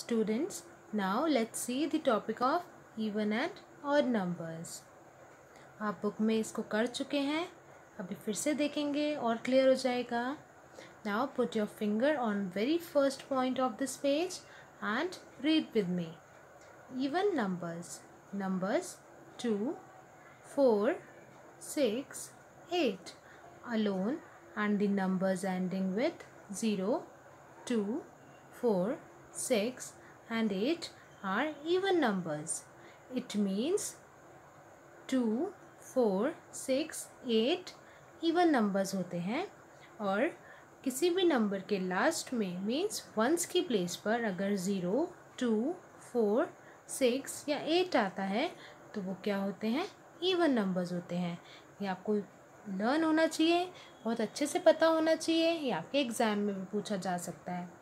Students, now let's see the topic of even and odd numbers. आप book में इसको कर चुके हैं, अभी फिर से देखेंगे और क्लियर हो जाएगा. Now put your finger on very first point of this page and read with me. Even numbers. Numbers 2, 4, 6, 8 alone and the numbers ending with 0, 2, 4, 6 and 8 are even numbers. It means 2, 4, 6, 8 even numbers होते हैं और किसी भी number के last में means once की place पर अगर 0, 2, 4, 6 या 8 आता है तो वो क्या होते हैं? इवन नंबर्स होते हैं. ये आपको लर्न होना चाहिए, बहुत अच्छे से पता होना चाहिए. ये आपके एग्ज़ाम में भी पूछा जा सकता है.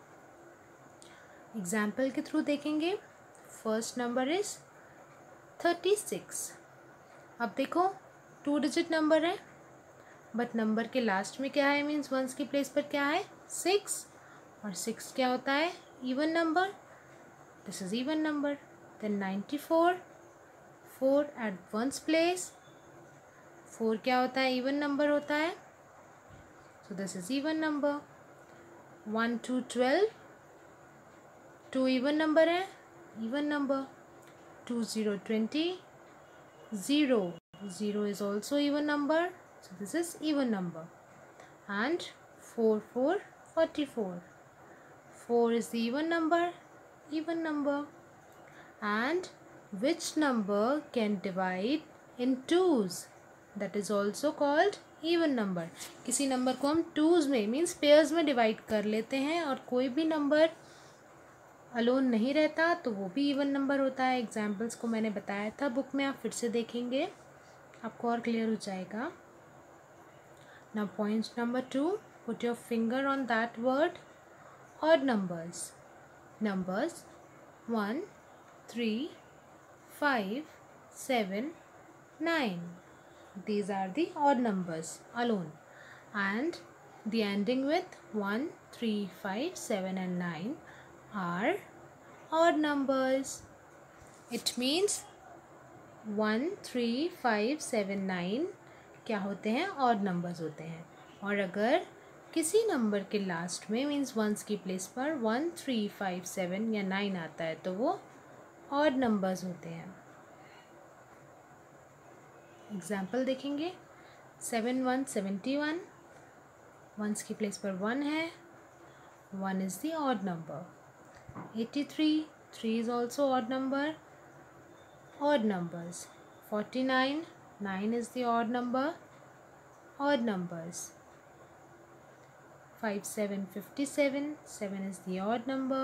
एग्जाम्पल के थ्रू देखेंगे. First number is 36. अब देखो 2 डिजिट नंबर है बट नंबर के लास्ट में क्या है? मीन्स वंस की प्लेस पर क्या है? 6. और 6 क्या होता है? Even number. This is even number. Then 94, 4 at ones place. 4 क्या होता है? इवन नंबर होता है. So this is even number. 1 to 12, 2 even number है. Even number. 2 0 20, 0 0 is also even number. So this is even number. And 4 4 44. 4 is the even number. Even number. And which number can divide in twos? That is also called even number. किसी number को हम twos में means pairs में divide कर लेते हैं और कोई भी नंबर अलोन नहीं रहता तो वो भी इवन नंबर होता है. एग्जाम्पल्स को मैंने बताया था बुक में, आप फिर से देखेंगे आपको और क्लियर हो जाएगा. Now point number 2, put your finger on that word. Odd numbers. Numbers 1, 3, 5, 7, 9. These are the odd numbers alone. And the ending with 1, 3, 5, 7 and 9 are odd numbers. It means 1, 3, 5, 7, 9 क्या होते हैं? odd numbers होते हैं. और अगर किसी नंबर के last में मीन्स वंस की प्लेस पर 1, 3, 5, 7 या 9 आता है तो वो odd numbers होते हैं. एग्जाम्पल देखेंगे. 7 1 71. वंस की प्लेस पर 1 है. 1 is the odd number. 83. 3 is also odd number. Odd numbers. 49. 9 is the odd number. Odd numbers. 5 7 57. 7 is the odd number.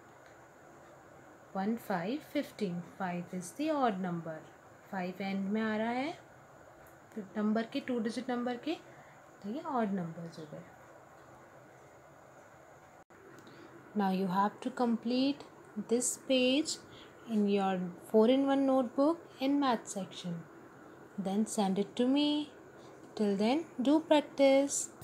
1 5 15. 5 is the odd number. 5 end में आ रहा है नंबर के, 2 डिजिट नंबर के, तो ये ऑड नंबर्स हो गए. Now you have to complete this page in your 4-in-1 notebook in math section. Then send it to me. Till then, do practice.